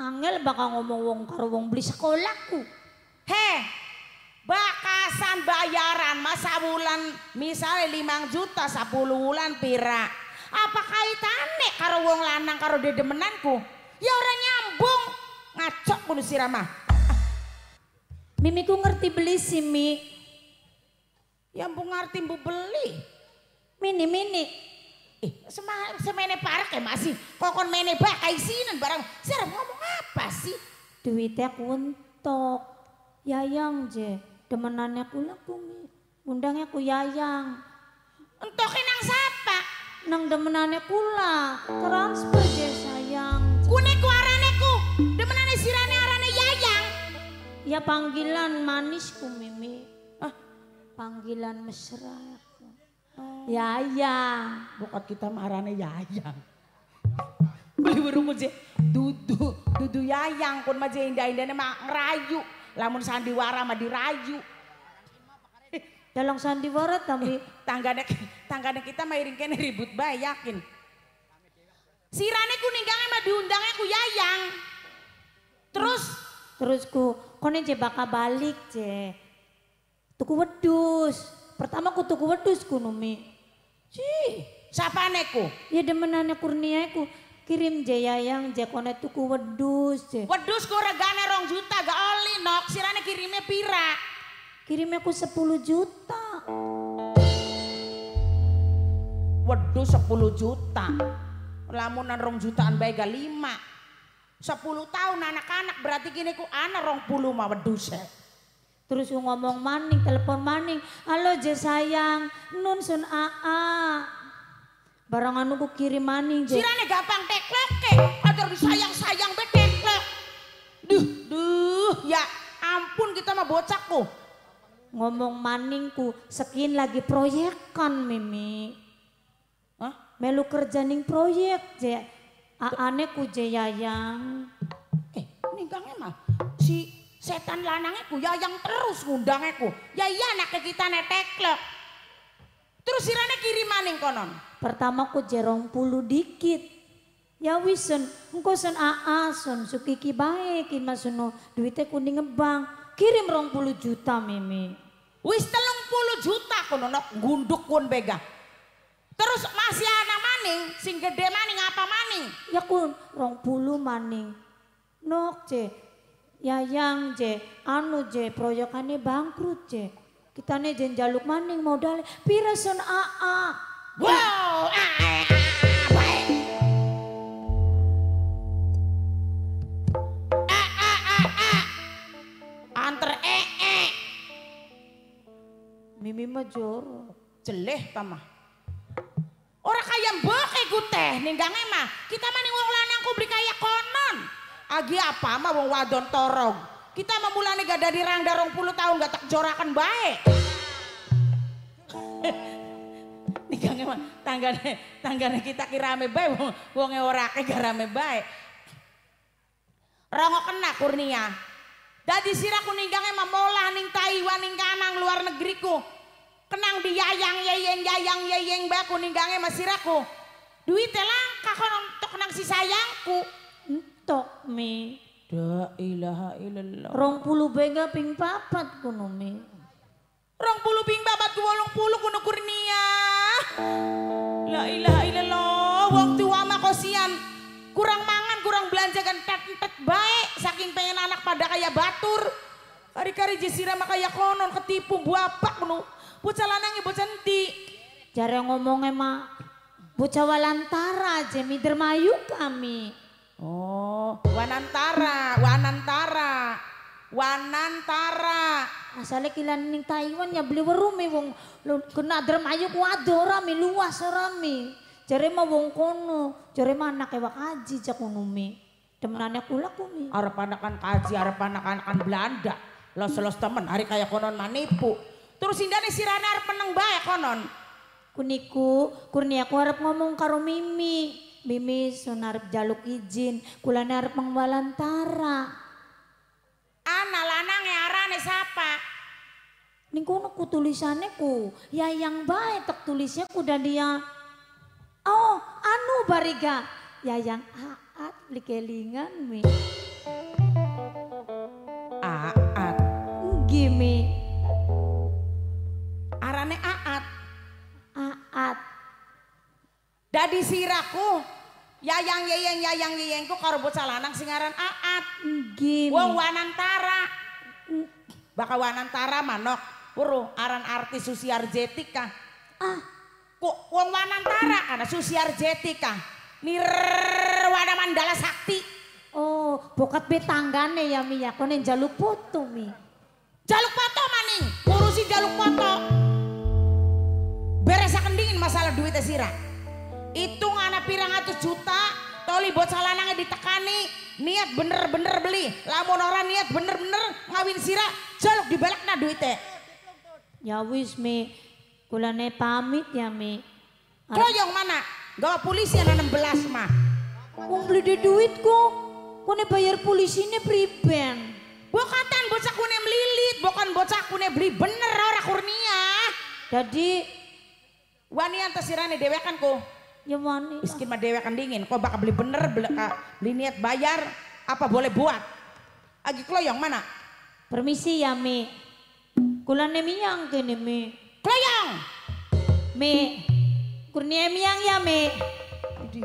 Angel baka ngomong wong karo wong beli sekolahku. Heh, bakasan bayaran masa bulan misalnya 5 juta 10 bulan pira. Apa kaitannya karo wong lanang karo dedemenanku? Ya orang nyambung. Ngacok kudu sirama. Mimiku ngerti beli sih Mi. Ya mbung ngerti mbu beli. Mini. Semene parek ya masih. Kokon mene bakai sinan barang. Sarap ngomong apa sih? Duitnya kuntok. Yayang je. Demenannya ku laku Mi. Undangnya ku Yayang. Entoke nang sapa? Nang demenannya kula. Transfer je sayang. Kuneku araneku. Demenane sirane arane Yayang. Ya panggilan manisku Mimi. Panggilan mesra. Yayang. Bokot kita marane Yayang. Beli burung je dudu Yayang kun mah je indah-indahnya mah ngerayu. Lamun sandiwara mah dirayu. Dalam sandiwara tapi tanggane kita mah iring kene ribut bae yakin. Sirane kuninggange mah diundangnya ku Yayang. Terus ku kone je bakal balik je. Tuku wedus. Pertama ku tuku wedus ku Numi. Sapane ku? Ya demenannya Kurnia ku kirim je Yayang je kone tuku wedus je. Wedus ku regane 2 juta gak oli nok. Sirane kirimnya pira? Kirimnya ku 10 juta. Wedus 10 juta. Lamunan 2 jutaan bae gak 5. 10 tahun anak-anak berarti gini ku anak 20 mah wedus. Terus ngomong maning, telepon maning. Halo je sayang, nun sun aa. Barang anu ku kirim maning je. Sirane gampang teklek ke. Ajar disayang-sayang be teklek. Duh, ya ampun kita mah bocahku. Ngomong maningku, sekin lagi proyekan Mimi. Hah? Melu kerja ning proyek je. Aane ku je Yayang. Ninggange mah si setan lanangnya ku Yayang terus ngundangnya ku. Ya iya anaknya kita neteklek. Terus sirane kirim maning konon. Pertama ku je 20 dikit. Ya wisen, engko sen aa son sukiki baekin masuno duitnya kuning ngebang. Kirim 20 juta Mimi. Wis 30 juta kono nok gunduk kun bega. Terus masih anak maning, sing gede maning apa maning? Ya kun 20 maning. Nok je. Yayang je, anu je, proyekannya bangkrut je. Kita nih jen jaluk maning modal pira son aa. Wow, anter Mimi mah jorok. jeleh tamah. Ora kaya mbok ku teh ninggange mah. Kita maning wong lanang kubri kaya konon. Agi apa mah wong wadon torong. Kita memulane gak dari rangda 20 tahun gak tak jorakan baik. Ninggange mah tanggane kita kirame bae wonge ora ke garame bae. Rongo kena Kurnia. Dadi siraku ninggange mah molah ning Taiwan ning kanang luar negeriku. Kenang di yayang baku ninggange mah siraku. Duite langka kono untuk kenang si sayangku. Entok Mi. La ilaha illallah. 20 bega ping papat kuno Mi. 20 ping babat ku 80 kuno Kurnia. La ilaha illallah. Wong tua mah kosian. Kurang mangan, kurang belanja kan tet baik. Saking pengen anak pada kaya batur. Kari-kari jesira mah kaya konon ketipu buapak kuno. Bocah lanangnya bocah enti. Jare ngomongnya mah bocah walantara je Mi dermayu kami. Oh, Wanantara. Asalnya kilan ning Taiwan ya beli warung Mi wong kena dermayu ku adora Mi luas ora Mi. Jare mah wong kono, jare mah anak ewak haji jak ngono Mi. Temenannya kula ku Mi. Arep anakan kaji, arep anakan Belanda. Los temen hari kaya konon manipu. Terus indane sirane arep meneng bae konon. Kuniku, Kurniaku harap ngomong karo Mimi. Mimi sun arep jaluk izin, kulane arep mangwalantara. Ana lanange arane sapa? Ning kono ku tulisannya ku, Yayang bae tek tulisnya ku dan dia. Oh, anu bariga. Yayang aat beli kelingan Mi. bocahku. Yayang-yeyengku karo bocah lanang sing aran Aat. Nggih. Wong Wanantara. Bakal Wanantara manok. Weruh aran artis Susi Arjetika. Kok wong Wanantara ana Susi Arjetika. Nirwana Mandala Sakti. Oh, bokat betanggane ya Mi ya. Kone njaluk foto Mi. Jaluk foto maning, ngurusi jaluk foto. Beresaken dingin masalah duitnya sira. Hitung anak pirang atus juta, toli bocah lanangnya ditekani, niat bener-bener beli. Lamun orang niat bener-bener ngawin sira, jaluk dibalekna duitnya. Ya wis Mi, kulane pamit ya Mi. Kloyong mana? Gawa polisi anak 16 mah. Wong beli di duitku, kone bayar polisine priben. Bokatan bocah kune melilit, bukan bocah kune beli bener ora Kurnia. Jadi wani antas sirane dewekan ko. ya wani. Miskin mah dewekan dingin, kok bakal beli bener, beli niat bayar, apa boleh buat? Agi kloyong mana? Permisi ya Mi. Kulane miyang kene Mi. Kloyong. Mi. Kurnia miyang ya Mi. Idi.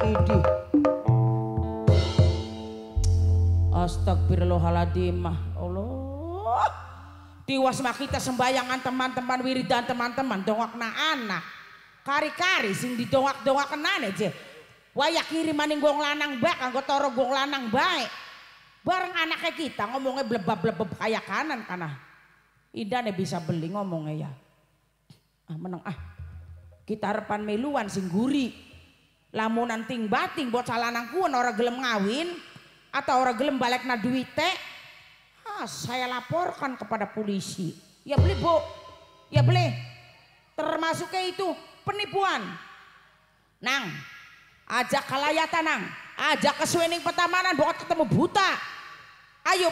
Astagfirullahaladzim. Allah. Tiwas mah kita sembayangan teman-teman wiridan teman-teman dongakna anak. Kari-kari sing didongak-dongak kenane je. Waya kirim maning gong lanang bae kanggo toro gong lanang bae. Bareng anaknya kita ngomongnya blebab-blebab kayak kanan kana. Indane bisa beli ngomongnya ya. Meneng Kita harapan meluan sing guri. Lamunan ting bating bocah lanang kuon ora gelem ngawin atau ora gelem balekna duite. Saya laporkan kepada polisi. Ya boleh Bu. Ya boleh. Termasuknya itu penipuan. Nang, ajak kalayatan nang. Ajak ke swining petamanan bukan ketemu buta. Ayo.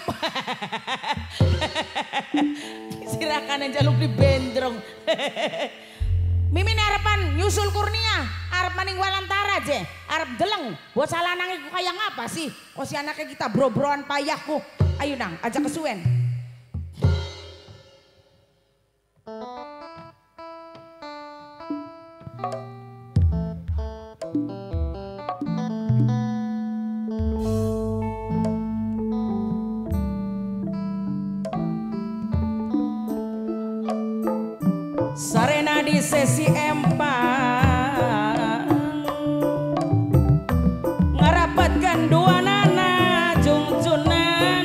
Silakan yang jaluk di bendrong. Mimin harapan nyusul Kurnia, arep maning Walantara je, arep deleng. Bocah lanang iku kaya ngapa sih? Oh si anaknya kita bro-broan payahku. Ayo nang, ajak kesuwen. Sarena di sesi empang ngarapatkan dua nana jungjunan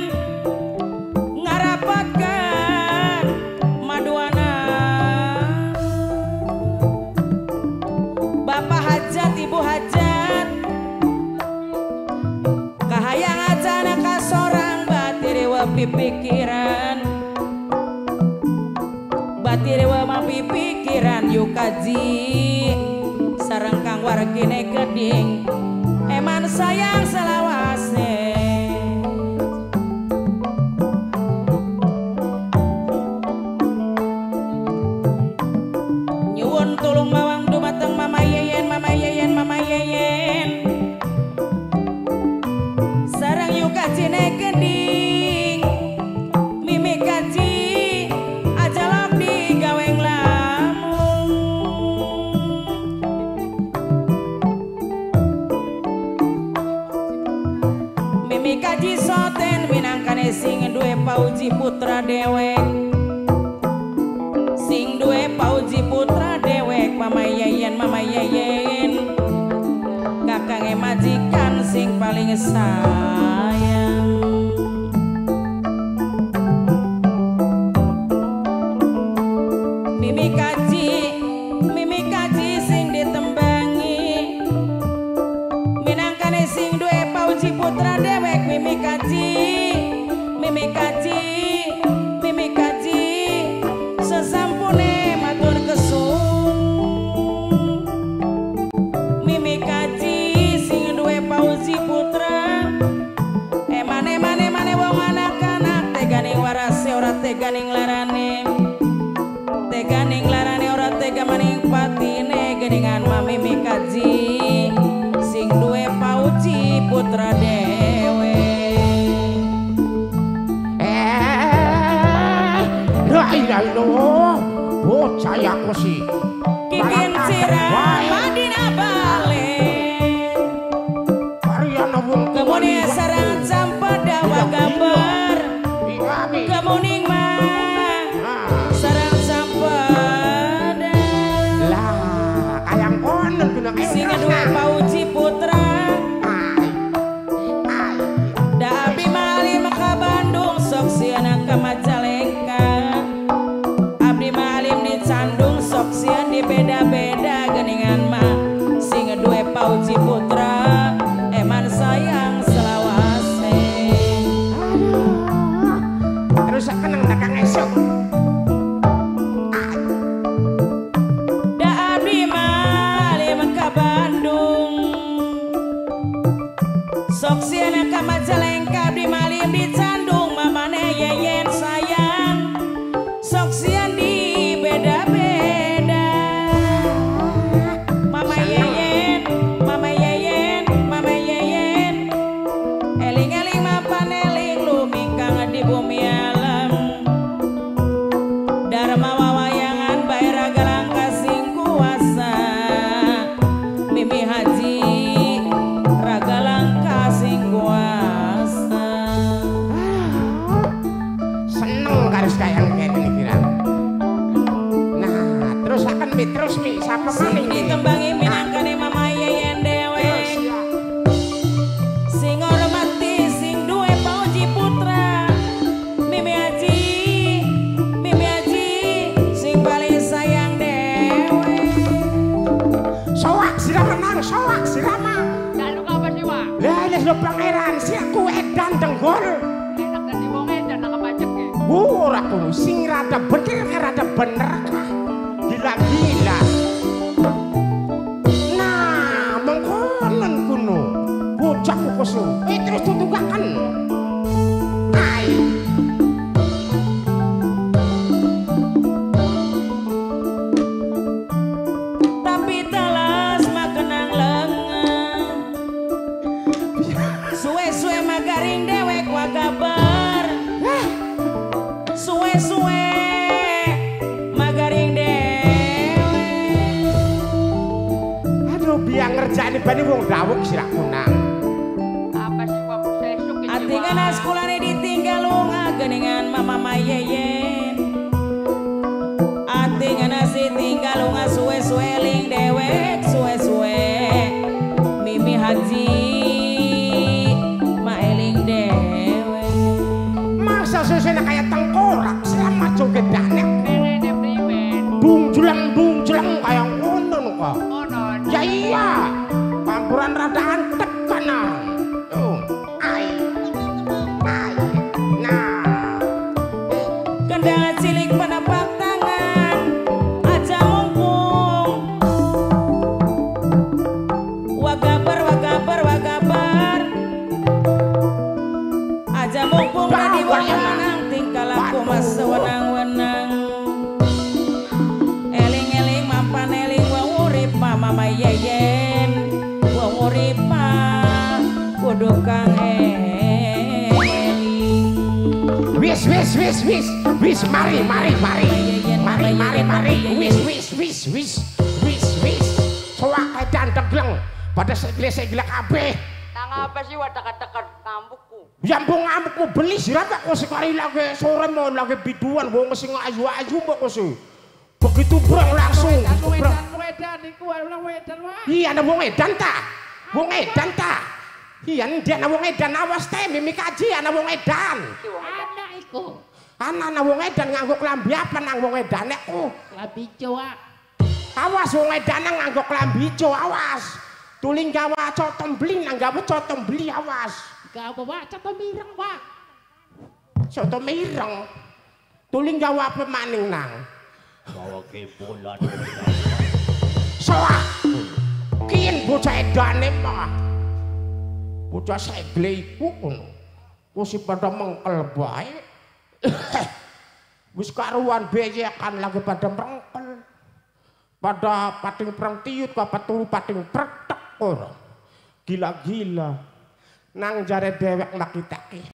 ngarapatkan maduana bapak hajat ibu hajat kahayang acana kasorang batirewa pipikiran batirewa mampi pikiran yuk kaji sareng kang wargine geding eman sayang selawase nyuwun tulung mawang dumateng mama yeyen sareng yuk kajine geding mimi kaji ajalok digaweng lamun mimi kaji soten minangkane sing duwe pauji putra dewek sing duwe pauji putra dewek mama yeyen kakange majikan sing paling sayang mimi kaji sing ditembangi minangkane sing duwe pauji putra dewek mimi kaji sesampune matur kesung mimi kaji sing duwe pauji putra emane wong anak-anak teganing warase ora teganing larane ora tega maning patine geningan mami kaji sing duwe pauji putra dewe bocah ya sih kikin sirah madina bale bumi alam Dharma wawayangan bae raga langka sing kuasa Mimi Haji raga langka sing kuasa seneng karo kayang kene iki ra nah terus akan terus mi sapa maning ditembangi minangkane mama Yeyen dewe sing hormati sing duwe pauji putra Mimi Haji sing paling sayang dewe soak sirama nang soak sirama Lalu apa sih, Wak? lah les lo pangeran si aku edan tenggol Enak dan di wong edan nakapajak ya. ora kuno sing rada bener rada bener kah gila-gila nah mengkonen kuno bocah kukusu terus tutugakan ai tapi telas makenang lengan suwe-suwe magaring dewek wa kabar suwe-suwe magaring dewek aduh biang ngerjain bani wong dawuk sirak kunang Apa sih, Wak? Sesuk ini, atingan Wak. sekolahnya ditinggal lunga geningan mama Yeyen atingan si tinggal lunga suwe-suwe ling dewek suwe-suwe Mimi Haji maeling dewek masa susena kayak tengkorak selama joget danek Rene priwen. bung julang kayak konon kok Onon. ya iya pampuran rada antek kanan ai nah kendala cilik penapak tangan aja mumpung wagabar aja mumpung tadi menang tingkah laku mas wenang-wenang eling-eling mampan eling wong urip mama Yeyen wong urip kudu kang eling wis mari wis soak edan tegleng pada segila kabeh Nang apa sih, Wak? Dekat-dekat kampungku. yang mau ngamukmu beli sirapa kok sekali lagi sore mau lagi biduan wong sing ayu-ayu mbok kok begitu breng langsung breng. Wedan iku wedan, Wak. Iya ana wong edan ta iya dia ana wong edan awas teh Mimi Kaji ana wong edan Anak iku. ana wong edan nganggo klambi apa nang wong edane ku Labico, Wak. awas wong edan nganggo klambi ijo awas tuling gawa cotombli nang gawa cotombli awas Gak apa, Wak? Coto mireng, Wak. soto mireng tuling gawa apa maning nang bawa ke bulan soak kien bocah edane mah bocah segle iku ngono wis pada mengkel bae wis karuan beyekan lagi pada merengkel pada pating perang tiut apa turu pating pretek ngono gila-gila nang jare dewek makitake